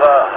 va.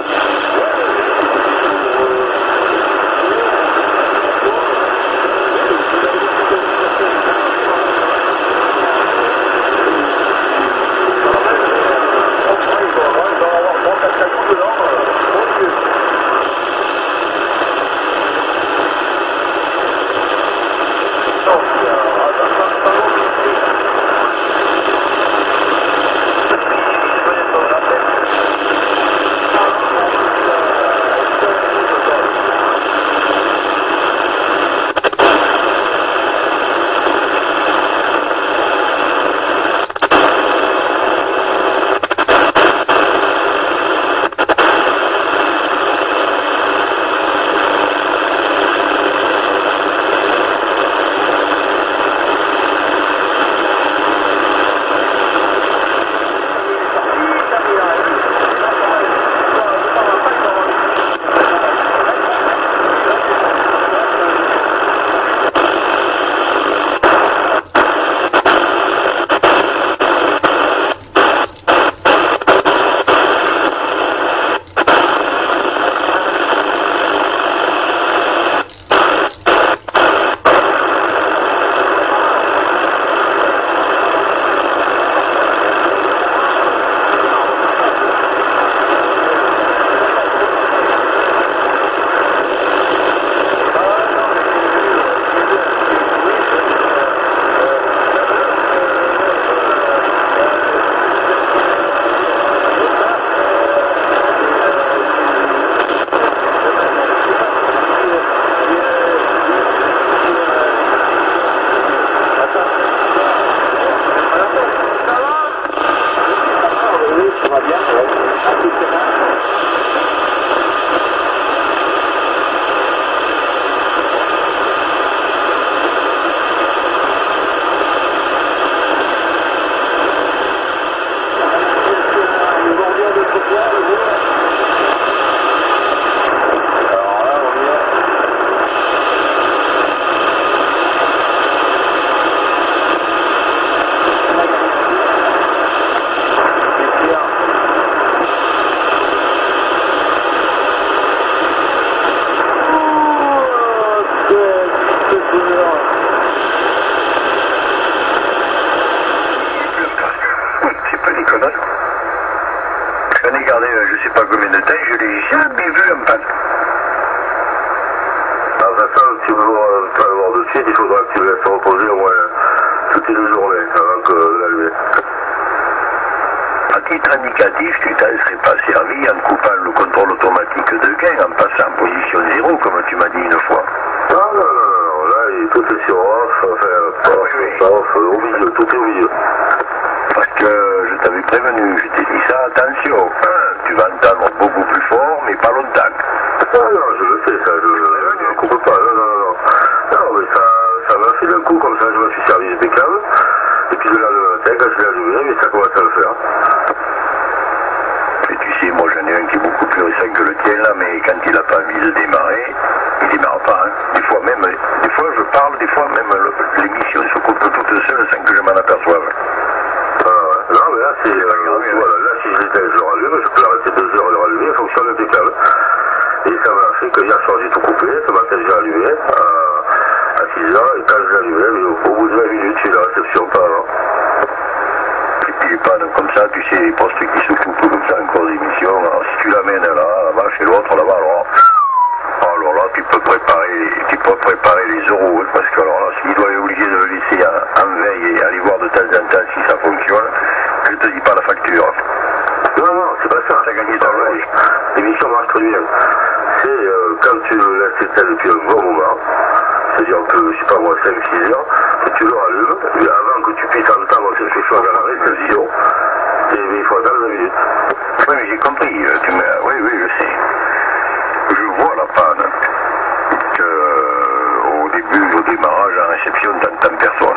J'en ai gardé je sais pas combien de temps, je l'ai jamais vu en panne. Alors ça, si vous ne pas le voir de suite, il faudra que tu le laisses reposer au moins toutes les 2 journées avant que l'allumer. À titre indicatif, tu t'en serais pas servi en coupant le contrôle automatique de gain, en passant en position 0, comme tu m'as dit une fois. Non, là, tout est sur off, enfin, off, au milieu, tout est au milieu. Parce que je t'avais prévenu, je t'ai dit ça, attention, tu vas entendre beaucoup plus fort, mais pas longtemps. Non, je le sais, ça, je ne coupe pas, non. Non, mais ça m'a fait d'un coup, comme ça, je me suis servi des câbles, et puis de là, le matin, quand je l'ai allumé, mais ça commence à le faire. Et tu sais, moi j'en ai un qui est beaucoup plus récent que le tien, là, mais quand il n'a pas envie de démarrer, il démarre pas, hein. Des fois je parle, des fois même l'émission se coupe toute seule sans que je m'en aperçoive. Non, mais là, c'est. Voilà, là, si je l'éteins, je le rallume, je peux l'arrêter 2 heures et le rallumer, il fonctionne impeccable. Et ça m'a fait que hier soir, j'ai tout coupé, ce matin, j'ai allumé à 6 heures, et quand je l'ai allumé, au bout de 20 minutes, j'ai eu la réception, pas avant. Et puis les pannes comme ça, tu sais, les postes qui se coupent comme ça en cours d'émission, alors si tu l'amènes là-bas chez l'autre, là-bas, alors là, tu peux préparer les euros, parce que alors là, s'il doit être obligé de le laisser en veille et aller voir de temps en temps si ça fonctionne, je te dis pas la facture. Non, c'est pas ça. T'as gagné ton loyer. L'émission marche très bien. C'est quand tu le laisses éteindre depuis un bon moment, c'est-à-dire que, je sais pas moi, 5-6 heures, que tu le rallumes, mais avant que tu puisses entendre quelque chose à la réception, il faut attendre 20 minutes. Oui, mais j'ai compris, oui, je sais. Je vois la panne, qu'au début, au démarrage, en réception, t'entends personne.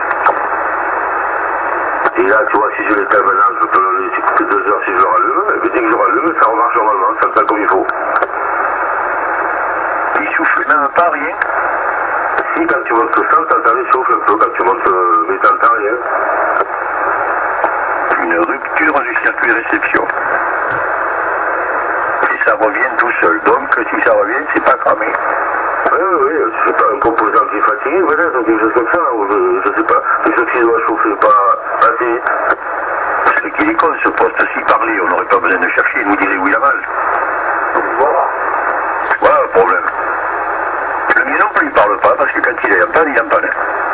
Et là, tu vois, si je l'éteins maintenant, je peux le laisser couper 2 heures si je le rallume, et dès que je rallume, ça remarche normalement, ça entend comme il faut. Il souffle même pas, rien. Si, quand tu montes le sang, t'entends les souffles un peu, quand tu montes, mais t'entends rien. Une rupture du circuit réception. C'est ça si ça revient, c'est pas cramé. Oui, c'est pas un composant qui est fatigué, peut-être, ou quelque chose comme ça, ou je sais pas. Quelque chose qui doit chauffer pas assez. Ce qu'il est con, ce poste, s'il parlait, on n'aurait pas besoin de chercher, il nous dirait où il a mal. Voilà. Voilà le problème. Le mien non plus, il parle pas, parce que quand il est en panne, il est en panne.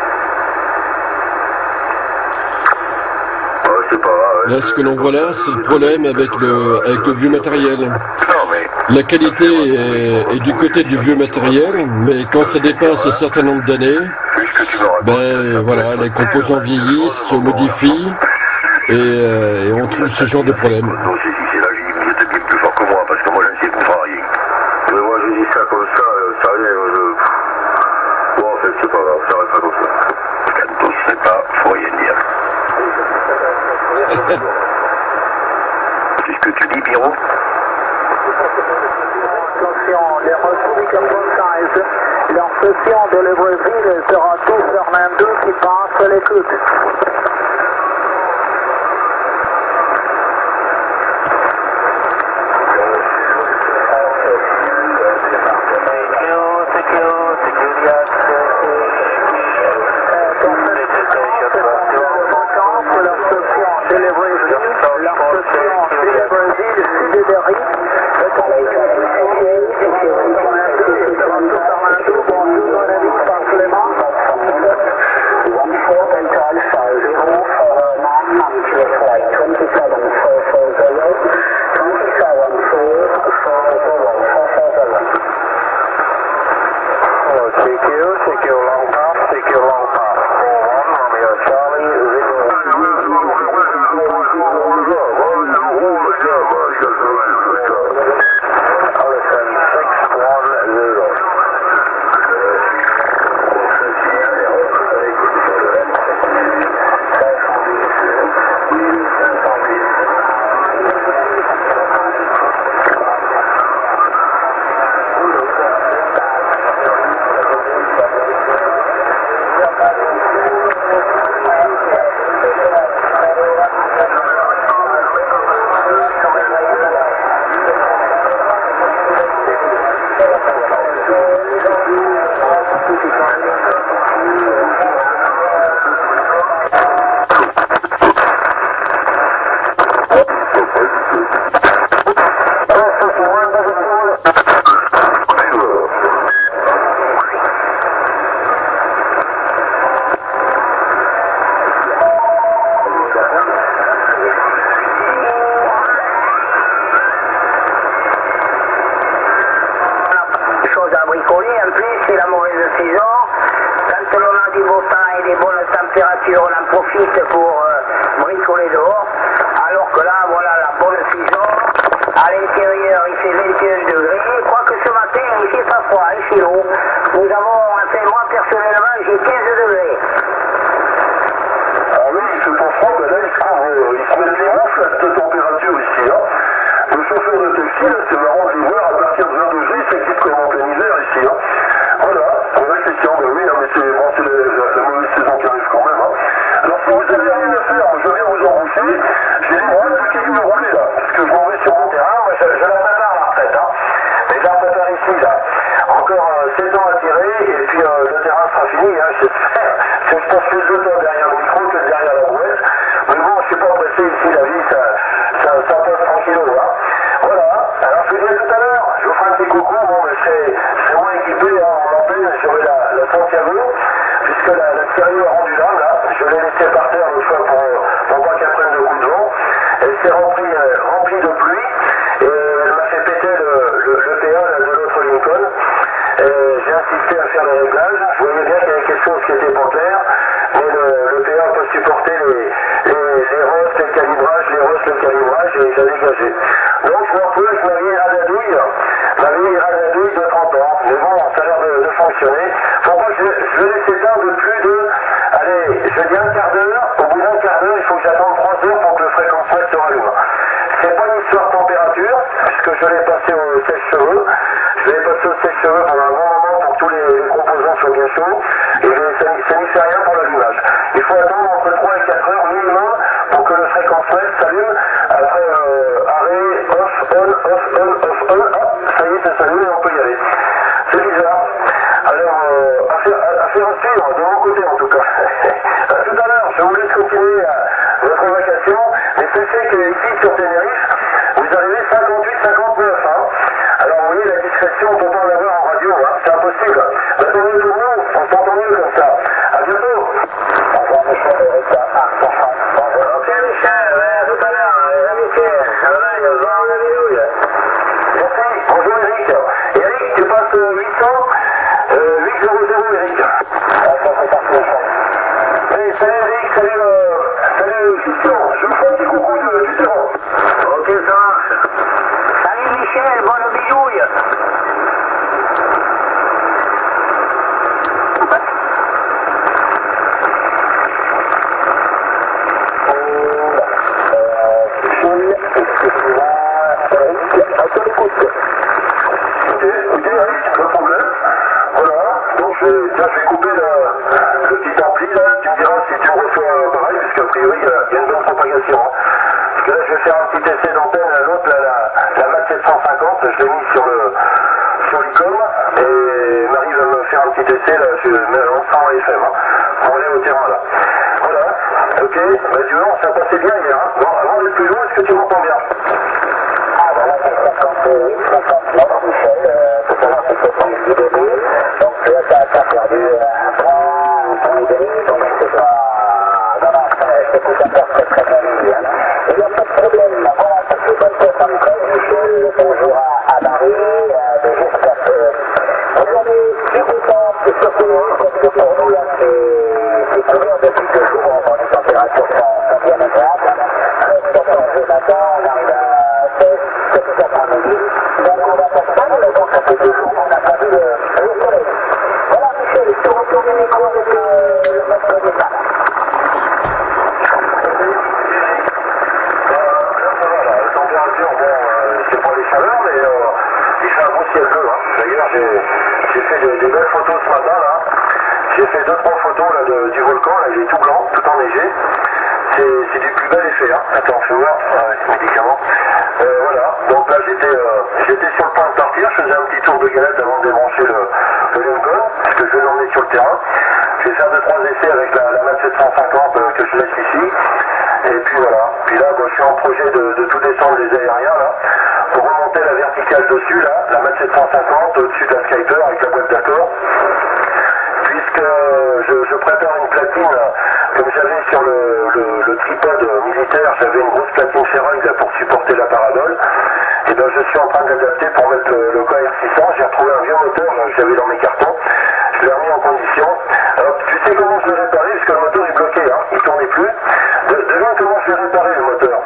C'est pas grave. Là, ce que l'on voit là, c'est le problème avec le vieux matériel. Non, mais... La qualité est du côté du vieux matériel, mais quand ça dépasse un certain nombre d'années, ben voilà, les composants vieillissent, se modifient, et on trouve ce genre de problème. Non, si c'est là, vous êtes bien plus fort que moi, parce que moi, je ne sais pas rien. Mais moi, je dis ça comme ça, ça rien, Bon, en fait, c'est pas grave, ça reste pas comme ça. Quand on ne sait pas, faut rien dire. C'est ce que tu dis, Biro? Les reçus 95, leur session de Libreville sera tout Fernando qui passe l'écoute. On en profite pour bricoler dehors, alors que là, voilà la bonne saison. À l'intérieur, il fait 21 degrés. Quoique ce matin, il fait pas froid, il fait l'eau. Nous avons, enfin, moi personnellement, j'ai 15 degrés. Ah oui, il fait pas froid, mais là, il se met les moufles à cette température ici. Hein. Le chauffeur de taxi, là, c'est marrant de les voir à partir de 20 degrés, c'est qu'il comme en plein hiver ici. Hein. Voilà, question, mais oui, mais c'est bon, la mauvaise saison qui arrive quand même. Hein. Alors si vous avez rien à faire, je viens vous embaucher, j'ai les bras de cailloux de rouler là, parce que je m'en vais sur mon terrain, moi je la prépare la retraite, hein. Mais je la prépare ici là. Encore 7 ans à tirer, et puis le terrain sera fini, hein, j'espère. Je pense que je temps derrière le micro que derrière la brouette. Mais bon, je suis pas pressé ici, la vie, ça passe tranquillo, hein. Voilà, alors je vous disais tout à l'heure, je vous ferai un petit coucou, bon, mais c'est moins équipé, hein, en antenne, j'aurai la Santiago, puisque la série a rendu l'âme, là, je l'ai laissé par terre l'autre fois pour pas qu'elle prenne de coups de vent, elle s'est remplie de pluie, et elle m'a fait péter le PA là, de l'autre Lincoln, j'ai insisté à faire les réglages, je voyais bien qu'il y avait quelque chose qui était pas clair, mais le PA peut supporter les rosses, les calibrages, et j'ai dégagé. Donc je m'en peux, je m'avais radadouille de 30 ans, mais bon, ça a l'air de fonctionner. Pourquoi je vais laisser ça de plus de, allez, je dis un quart d'heure, au bout d'un quart d'heure, il faut que j'attende 3 heures pour que le fréquence-mètre se rallume. C'est pas une histoire de température, puisque je l'ai passé au sèche-cheveux. Je l'ai passé au sèche-cheveux pendant un bon moment pour que tous les composants soient bien chauds, et ça n'y fait rien pour l'allumage. Il faut attendre entre 3 et 4 heures minimum pour que le fréquence-mètre s'allume. Après arrêt, off, on, hop, ça y est, ça s'allume et on peut y Eric, salut Christian, je vous fais un petit coucou du terrain. Ok, ça marche. Salut Michel, bonne bidouille. Ok, Eric, pas de problème. Voilà, donc je vais couper le petit ampli là, tu me diras si tu reçois pareil, puisqu'a priori il y a une bonne propagation. Hein. Parce que là je vais faire un petit essai d'antenne à l'autre, la MAT 750, je l'ai mis sur l'icône, et Marie va me faire un petit essai, là, on sera en FM, hein, pour aller au terrain là. Voilà, ok, bah du coup ça passait bien hier. Hein. Bon, avant d'être plus loin, est-ce que tu m'entends bien? Ah voilà, c'est 58, 59, Michel, pour savoir si c'est pas du début. Donc là, t'as perdu un point et demi, donc c'est pas... Non, non, c'est tout à fait très bien vu. Hein. Il n'y a pas de problème. Voilà, ça fait bonne 73, Michel, bonjour à Marie, j'espère que vous avez du content, et surtout, parce que pour nous, là, c'est couvert depuis 2 jours, bon, les températures sont bien agréables. 14 le matin, on arrive à 16, petit après-midi, donc on va passer, mais bon, ça fait 2 jours qu'on n'a pas vu le soleil. Voilà, Michel, je te retourne le micro avec le maître des tables. La température, bon, c'est pas les chaleurs, mais il fait un beau ciel bleu. Hein. D'ailleurs, j'ai fait des belles photos ce matin, là. J'ai fait 2-3 photos là, du volcan, là, il est tout blanc, tout enneigé. C'est du plus bel effet. Hein. Attends, je vais voir, médicaments. Voilà, donc là, j'étais sur le point de partir, je faisais un petit tour de galette avant de débrancher le Lincoln, parce que je vais l'emmener sur le terrain. Je vais faire 2-3 essais avec la MAT 750 que je laisse ici. Et puis voilà, puis là bon, je suis en projet de tout descendre les aériens là, pour remonter la verticale dessus là, la MAT 750 au-dessus de la Skyper avec la boîte d'accord, puisque je prépare une platine, comme j'avais sur le tripode militaire, j'avais une grosse platine ferraille là pour supporter la parabole, et ben je suis en train de l'adapter pour mettre le KR600, j'ai retrouvé un vieux moteur que j'avais dans mes cartons, je l'ai remis en condition. Alors, tu sais comment je l'ai réparé, parce que le moteur est bloqué, hein, il ne tournait plus. Devine comment je l'ai réparé le moteur.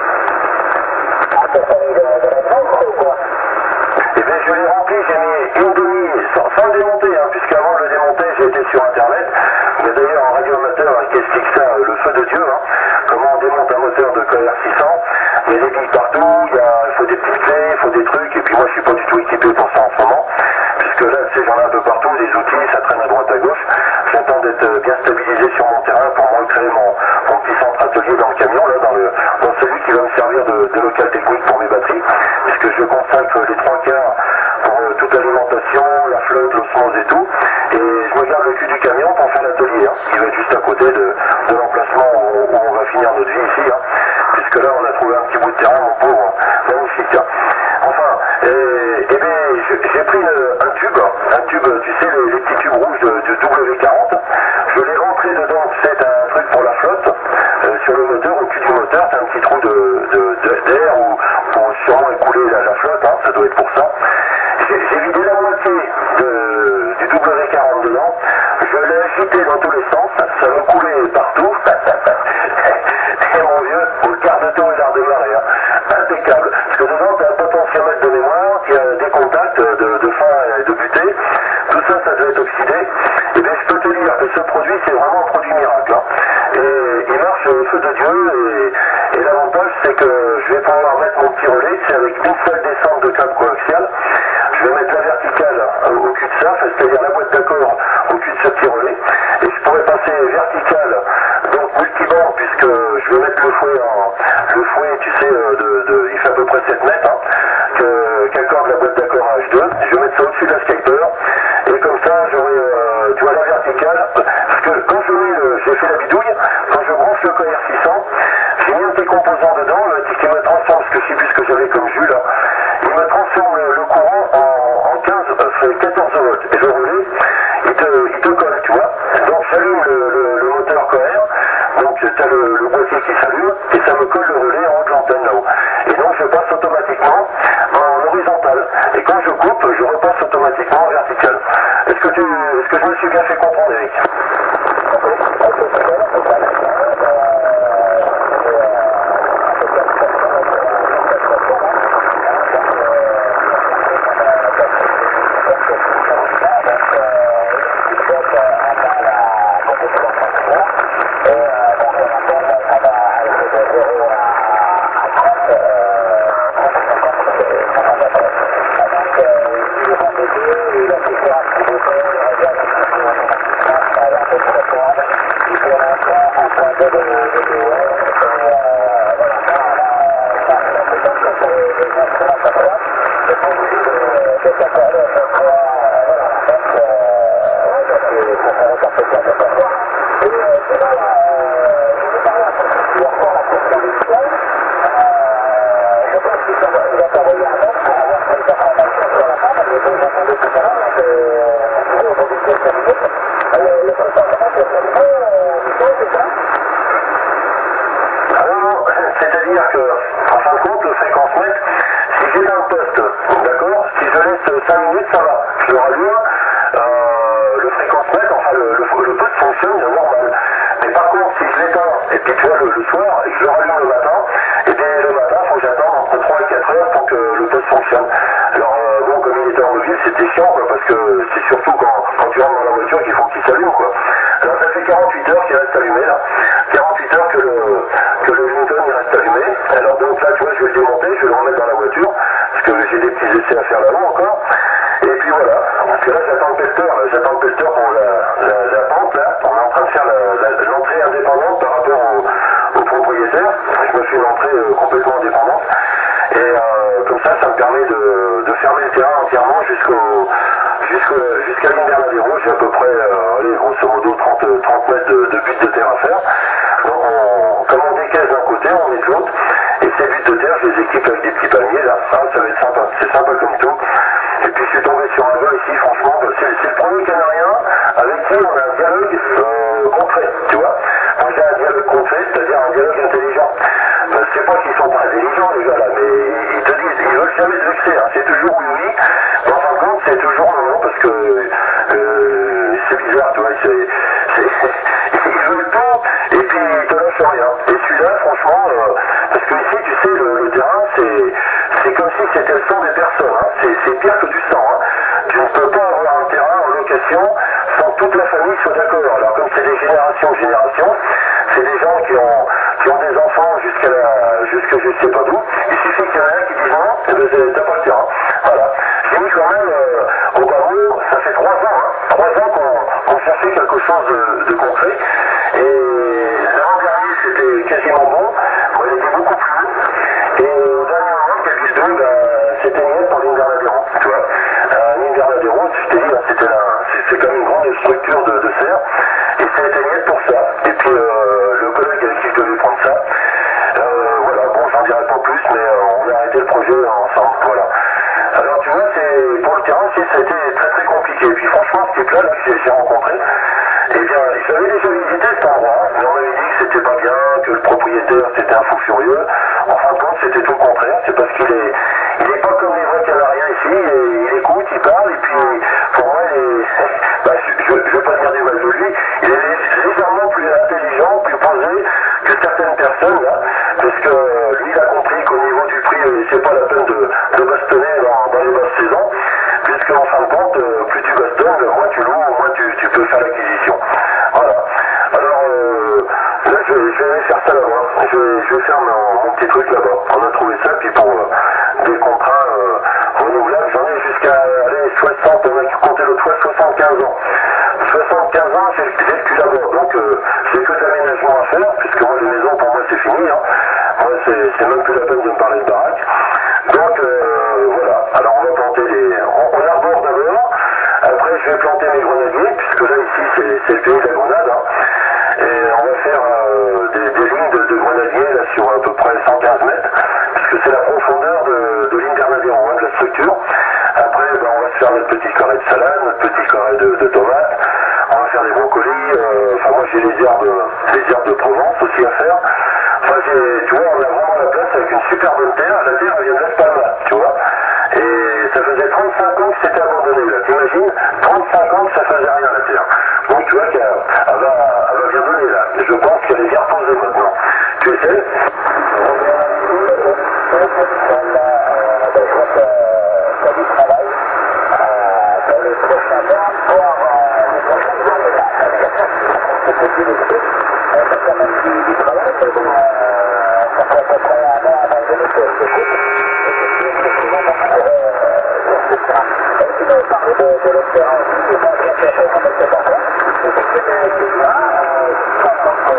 Eh bien je l'ai rempli, j'ai mis une demi, sans le démonter, hein, puisqu'avant de le démonter j'ai été sur internet. Il y a d'ailleurs un radioamateur qui explique ça, le feu de Dieu, hein, comment on démonte un moteur de KR600. Il y a des billes partout, il faut des petites clés, il faut des trucs, et puis moi je suis pas du tout équipé pour ça en ce moment. Puisque là, tu sais, j'en ai un peu partout, des outils, ça traîne à droite à gauche. J'attends d'être bien stabilisé sur mon terrain pour recréer mon petit centre atelier dans le camion, là, dans celui qui va me servir de local technique pour mes batteries, puisque je consacre les 3 quarts pour toute l'alimentation, la flotte, l'osmose et tout. Et je me garde le cul du camion pour faire l'atelier, hein, qui va être juste à côté de l'emplacement où on va finir notre vie ici, hein, puisque là, on a trouvé un petit bout de terrain, mon pauvre, magnifique. Hein. Enfin, eh bien, j'ai pris un tube, tu sais, les petits tubes rouges du W40, je l'ai rentré dedans, c'est un truc pour la flotte, sur le moteur, au cul du moteur, c'est un petit trou d'air où sûrement écouler la flotte, hein, ça doit être pour ça. J'ai vidé la moitié du W40 dedans, je l'ai agité dans tous les sens, ça me coulait partout, et mon vieux, au quart de tour, il a redémarré, hein. Impeccable, parce que dedans, tu as un potentiomètre de mémoire, il y a des contacts de fin et de butée, tout ça, ça doit être oxydé, et bien je peux te dire que ce produit, c'est vraiment un produit miracle, hein. Et il marche au feu de Dieu, et l'avantage, c'est que je vais pouvoir mettre mon petit relais, c'est avec une seule descente de câble coaxial, je vais mettre la verticale au cul de ça, c'est-à-dire la boîte d'accord au cul de ce petit relais, et je pourrais passer verticale, donc multiband, puisque je vais mettre le fouet, tu sais, il fait à peu près 7 mètres, hein, qu'accorde la boîte d'accord H2, je vais mettre ça au-dessus de la Skyper, et comme ça, j'aurai, tu vois, la verticale, parce que quand j'ai fait la bidouille, quand je branche le KR600, j'ai mis un petit composant dedans, qui me transforme, parce que je sais plus ce que j'avais comme jus là, il me transforme le courant en 14 volts, et le relais, il te colle, tu vois, donc j'allume le moteur KR, donc tu as le boîtier qui s'allume, et ça me colle le relais en haut de l'antenne là-haut, et donc je passe automatiquement en horizontal, et quand je coupe, je repasse automatiquement en vertical. Est-ce que je me suis bien fait comprendre, Eric? Alors, c'est-à-dire que, en fin de compte, le fréquence mètre, si j'ai un poste, d'accord, si je laisse 5 minutes, ça va, je le rallume, le fréquence mètre, enfin le poste fonctionne normal. Mais par contre, si je l'éteins, et puis tu vois, le soir, et que je le rallume le matin, et bien le matin, il faut que j'attende entre 3 et 4 heures pour que le poste fonctionne. Alors, bon, comme il était en mobile, c'était chiant, quoi, parce que c'est surtout quand tu rentres dans la voiture qu'il faut qu'il s'allume, quoi. Alors, ça fait 48 heures qu'il reste allumé, là. 48 heures que le Lincoln il reste allumé. Alors, donc là, tu vois, je vais le démonter, je vais le remettre dans la voiture, parce que j'ai des petits essais à faire là-haut encore. Et puis voilà, parce que là, j'attends le pelleteur pour la pente, là. On est en train de faire l'entrée indépendante par rapport au propriétaire. Je me fais une entrée complètement indépendante. Et comme ça me permet de fermer le terrain entièrement jusqu'à l'Invernadero. J'ai à peu près, allez, grosso modo 30 mètres de butte de terre à faire. Donc comme on décaisse d'un côté, on met de l'autre. Et ces buttes de terre, je les équipe avec des petits palmiers là. Ça va être sympa. C'est sympa comme tout. Et puis je suis tombé sur un gars ici, franchement, c'est le premier Canarien avec qui on a un dialogue concret, tu vois. Moi j'ai un dialogue concret, c'est-à-dire un dialogue intelligent. C'est pas qu'ils sont pas intelligents les gars là, mais ils te disent, ils veulent jamais se vexer, hein. C'est toujours oui oui, mais en fin de compte c'est toujours non parce que c'est bizarre, tu vois, ils veulent tout et puis ils te lâchent rien. Et celui-là franchement, parce que ici tu sais le terrain c'est comme si c'était le sang des personnes, hein. C'est pire que du sang, hein. Tu ne peux pas avoir un terrain en location sans que toute la famille soit d'accord. Alors comme c'est des générations, c'est des gens qui ont des enfants jusqu'à je sais pas d'où. Il suffit qu'il y en ait un qui dise non, et ben t'as pas le terrain. Voilà. J'ai mis quand même au barreau, ça fait 3 ans, hein. 3 ans qu'on cherchait quelque chose de concret. Et l'an dernier c'était quasiment bon, moi il était beaucoup plus haut. Et au dernier moment, le Capistone, c'était mieux pour l'Invernadero, tu vois. L'Invernadero, je t'ai dit, c'est quand même une grande structure de serre. Et c'était mieux pour ça. Et puis le collègue avec qui je devais prendre ça, voilà, bon, j'en dirai pas plus, mais on a arrêté le projet ensemble, voilà. Alors tu vois, pour le terrain, ça a été très très compliqué. Et puis franchement, ce type-là, que j'ai rencontré, eh bien, j'avais déjà visité cet endroit, mais on m'avait dit que c'était pas bien, que le propriétaire c'était un fou furieux. En fin de compte, c'était tout le contraire, c'est parce qu'il est pas comme les vrais Canariens ici, il écoute, il parle, et puis pour moi, je vais pas dire du mal de lui, il est légèrement plus intelligent, plus posé que certaines personnes là, parce que lui il a compris qu'au niveau du prix, c'est pas la peine de bastonner dans les basses saisons, puisque en fin de compte, plus tu bastonnes, moins tu loues, moins tu peux faire l'acquisition. Voilà. Alors là je vais aller faire ça là-bas, je vais faire mon petit truc là-bas. On a trouvé ça, puis pour des contrats renouvelables, j'en ai jusqu'à 60, on a compté l'autre fois 75 ans. 75 ans, j'ai le cul là-bas, donc j'ai que de l'aménagement à faire, puisque moi les maisons pour moi c'est fini, hein. Moi c'est même plus la peine de me parler de baraque. Donc voilà, alors on va planter on arbore d'abord, après je vais planter mes grenadiers, puisque là ici c'est le pays de la grenade, hein. Et on va faire des lignes de grenadiers là, sur à peu près 115 mètres, puisque c'est la profondeur de l'Invernadero, hein, de la structure. Après, on va se faire notre petit carré de salade, notre petit carré de tomates, on va faire des brocolis, enfin moi j'ai les herbes de Provence aussi à faire. Enfin tu vois, on a vraiment la place avec une super bonne terre, la terre elle vient de Las Palmas, tu vois. Et ça faisait 35 ans que c'était abandonné, là, t'imagines, 35 ans que ça faisait rien la terre. Donc tu vois qu'elle va bien donner là, et je pense qu'elle est bien reposée maintenant. Tu essaies? Du travail dans les prochains mois pour les prochaines années là. C'est possible aussi. Ça fait quand même du travail, mais bon, ça fait à peu près un an avant de l'école. Et puis on parlait de l'espérance aussi, moi j'ai fait un peu de temps. Et c'est que là,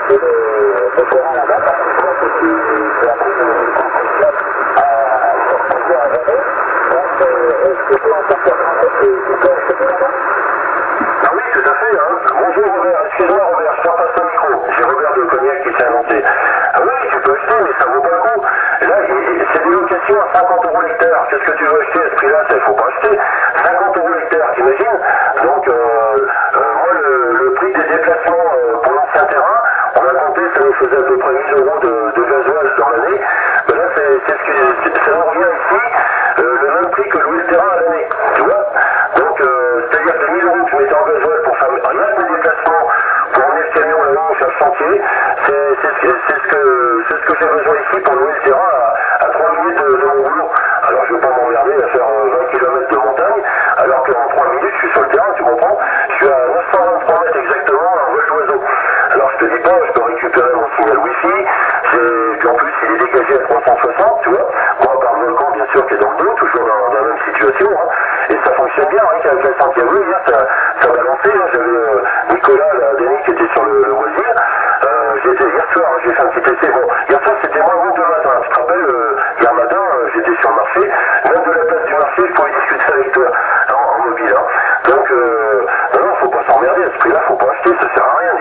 acheter des terrains là-bas, parce que je crois que c'est la première club sur plusieurs années. Donc, est-ce que tu en tant que français, tu peux acheter là-bas? Ah oui, tout à fait. Hein. Bonjour Robert, excuse-moi Robert, je t'en passe le micro. J'ai Robert de Cognac qui s'est annoncé. Ah oui, tu peux acheter, mais ça vaut pas le coup. Là, c'est des locations à 50 € l'hectare. Qu'est-ce que tu veux acheter à ce prix-là? Il ne faut pas acheter. 50 € l'hectare, t'imagines? Donc, moi, le prix des déplacements pour l'ancien terrain, on a compté, ça nous faisait à peu près 1 000 € de gasoil dans l'année. Ben là, ça nous revient ici, le même prix que louer le terrain à l'année. Tu vois? Donc, c'est-à-dire que 1 000 € que je mettais en gasoil pour faire rien que les déplacements, pour emmener le camion là-haut, faire le chantier, c'est ce que j'ai besoin ici pour louer le terrain à 3 minutes de mon boulot. Alors je ne vais pas m'emmerder à faire 20 km de montagne, alors qu'en 3 minutes je suis sur le terrain, tu comprends? Je suis à 923 mètres exactement en vol d'oiseau. Alors je te dis pas, je peux récupérer mon signal Wi-Fi, puis en plus il est dégagé à 360, tu vois? Moi par le volcan bien sûr qui est dans le dos, toujours dans la même situation, hein. Et ça fonctionne bien, hein, avec la Santiago, hier ça va lancer, hein. J'avais Nicolas, la Denis qui était sur le loisir. J'étais hier soir, j'ai fait un petit essai. Bon, hier soir c'était moins bon que le matin. Tu te rappelles, hier matin, j'étais sur le marché. Même de la place du marché, je pouvais discuter avec toi en mobile. Hein. Donc, non, faut pas s'emmerder. À ce prix-là, faut pas acheter, ça sert à rien.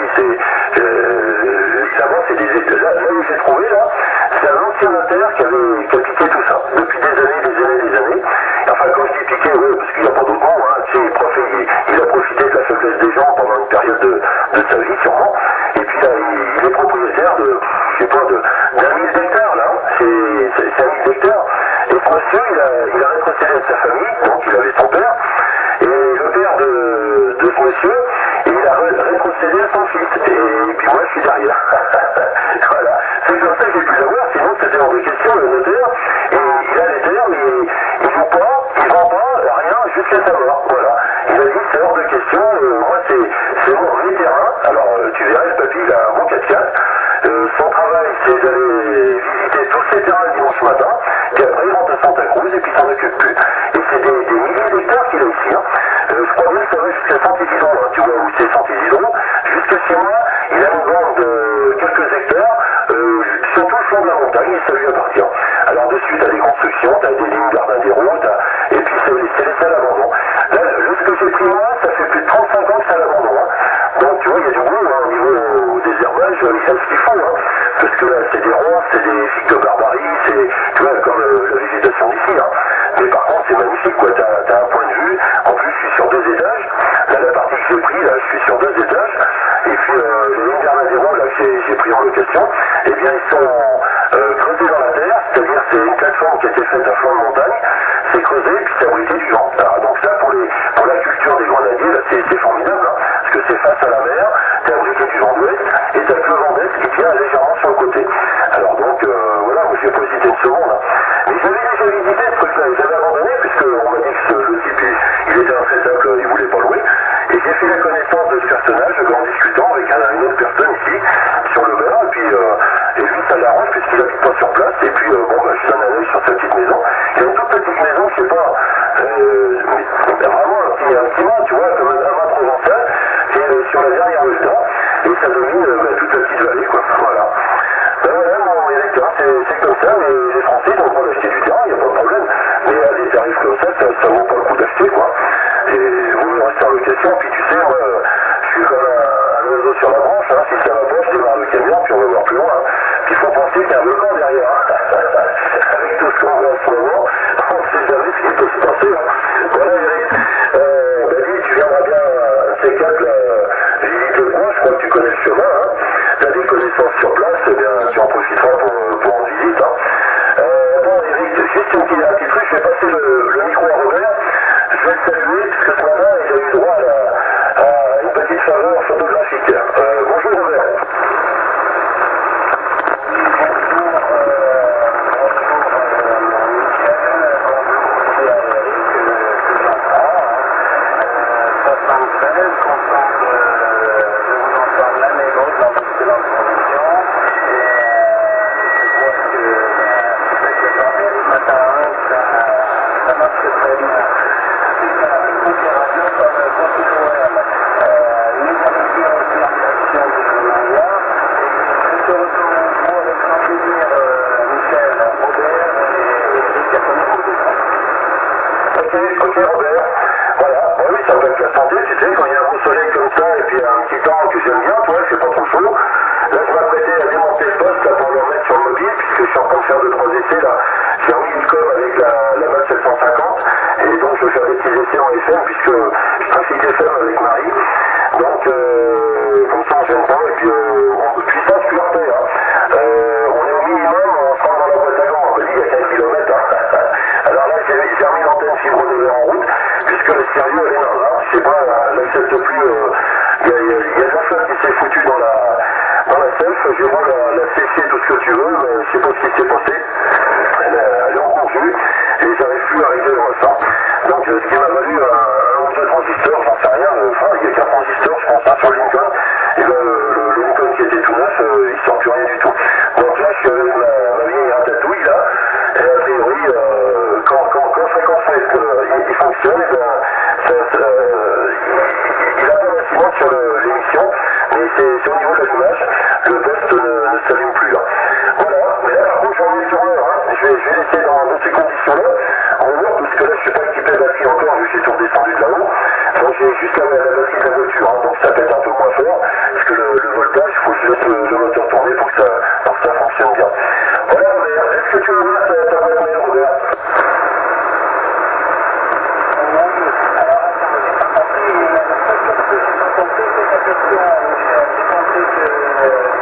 Là-bas, là où j'ai trouvé, là, c'est un ancien notaire qui a piqué tout ça. Depuis des années. Enfin, quand je dis piqué, oui, parce qu'il n'y a pas d'autre mot. Hein. Tu sais, il a profité de la faiblesse des gens pendant une période de sa vie, sûrement. Et puis là, il est propriétaire de, je sais pas, d'un 1000 hectares, là. C'est un 1000 hectares. Et ce monsieur, il a rétrocédé de sa famille, donc il avait son père. Et le père de ce monsieur, il a rétrocédé à son fils. Et puis moi, je suis derrière. Voilà. C'est comme ça que j'ai pu l'avoir, sinon c'était hors de question, le notaire. Et il a les terres, mais il joue pas, il vend pas, rien, jusqu'à sa mort. Voilà. Il a dit, c'est hors de question, moi c'est mes terrains. Alors, tu verrais, le papy, il a un bon 4x4. Son travail, c'est d'aller visiter tous ces terrains le dimanche matin, puis après, il rentre à Santa Cruz et puis il s'en occupe plus. Et c'est des milliers d'hectares qu'il a ici. Hein. Je crois bien que ça va jusqu'à Saint-Isidro, hein. Tu vois où c'est Saint-Isidro. Jusqu'à chez moi, il a une bande de quelques hectares, surtout le fond de la montagne, et ça lui appartient. Alors, dessus, tu as des constructions, tu as des lignes gardins des routes, et puis c'est laissé à l'abandon. Là, ce que j'ai pris moi, ça fait plus de 35 ans que c'est à l'abandon. Hein. Donc, tu vois, il y a du boulot hein, au niveau des herbages, ils savent ce qu'il faut. Hein. Parce que là, c'est des ronces, c'est des figues de barbarie, c'est, tu vois, comme la végétation d'ici. Hein. Mais par contre, c'est magnifique, quoi. T'as un point de vue. En plus, je suis sur 2 étages. Là, la partie que j'ai pris, là, je suis sur 2 étages. Et puis, les lignes Bernadero, là, que j'ai pris en location, eh bien, ils sont creusés dans la terre. C'est-à-dire, c'est une plateforme qui a été faite à flanc de montagne. C'est creusé, puis c'est abrité du vent. Alors, donc ça, pour la culture des grenadiers, là, c'est formidable, hein, parce que c'est face à la mer, t'es abrité du vent d'ouest, et t'as que le vent d'est qui vient légèrement sur le côté. Alors donc, voilà, moi j'ai pas hésité une seconde. Hein. Mais j'avais déjà visité ce truc-là, et j'avais abandonné, puisqu'on m'a dit que le type, il était intraitable, il voulait pas louer. Et j'ai fait la connaissance de ce personnage en discutant avec une autre personne ici, sur le verre, et lui ça l'arrange puisqu'il habite pas sur place, et puis bon, bah, je donne un œil sur sa petite maison. Il a une toute petite maison, je sais pas, mais vraiment un petit mât, tu vois, comme un mât provençal, qui est sur la dernière Volta, et ça domine toute la petite vallée, quoi. Voilà. Ben voilà, mon Eric, hein, c'est comme ça, mais les Français ils ont le droit d'acheter du terrain, il n'y a pas de problème. Mais à des tarifs comme ça vaut pas le coup d'acheter, quoi. Et vous me restez en location, puis tu sais, moi, je suis comme un oiseau sur la branche, hein. Si ça va pas, je démarre le camion, puis on va voir plus loin. Hein. Puis il faut penser qu'il y a un volcan derrière. Hein. Avec tout ce qu'on voit en ce moment, on ne sait jamais ce qui peut se passer. Hein. Voilà, Eric. Dani, tu viendras bien à ces quatre, là, visiter le coin, je crois que tu connais le chemin. Hein. Tu as des connaissances sur place, eh bien, tu en profiteras pour en visite. Hein. Bon, Eric, juste un petit truc, je vais passer le micro à Robert. Je vais le saluer, puisque ce matin, il a eu droit à une petite faveur photographique. Bonjour Robert. retour avec grand plaisir, Michel, Robert et Eric Gastonneau. Ok Robert, voilà, bah oui ça peut être la santé, tu sais, quand il y a un beau soleil comme ça et puis un petit temps que j'aime bien, toi, c'est pas trop chaud. Là je m'apprêtais à démonter le poste là, pour le remettre sur le mobile, puisque je suis en train de faire 2-3 essais là. J'ai remis une com avec la MAD 750 et donc je vais faire des petits essais en FM puisque je trafique FM avec Marie. Donc comme ça on gêne pas et puis puissance plus en paix. On est au minimum, on se rend dans la boîte à gants, on me dit il y a 15 km. Alors là j'ai remis l'antenne fibre de verre en route puisque le sérieux elle est là. Je sais pas, elle n'accepte plus. Il y a de la flotte qui s'est foutue dans la self, je vais la sécher tout ce que tu veux, mais je sais pas ce qui s'est passé. Elle est en conjus et j'arrive plus à régler le ressort. Donc ce qui m'a valu un ou deux transistors, j'en sais rien, enfin il y a qu'un transistor je pense sur le Lincoln, et là le Lincoln qui était tout neuf, il sort plus rien du tout. Donc là je suis avec ma vieille ratatouille là, et a priori quand fréquence il fonctionne, et bien il a pas d'incidence sur l'émission, mais c'est au niveau de l'allumage, le poste ne s'allume plus là. Voilà, mais là par contre j'en ai sur l'heure, je vais laisser dans ces conditions-là, en voir, parce que là je suis pas équipé de batterie encore, vu que j'ai tout redescendu de là-haut, donc j'ai juste la batterie de la voiture, donc ça peut être un peu moins fort, parce que le voltage, il faut que je laisse le moteur tourner pour que ça fonctionne bien. Voilà Robert, est-ce que tu veux voir ta boîte mail Robert? J'ai pas compris, c'est ta question, Michel. J'ai compris que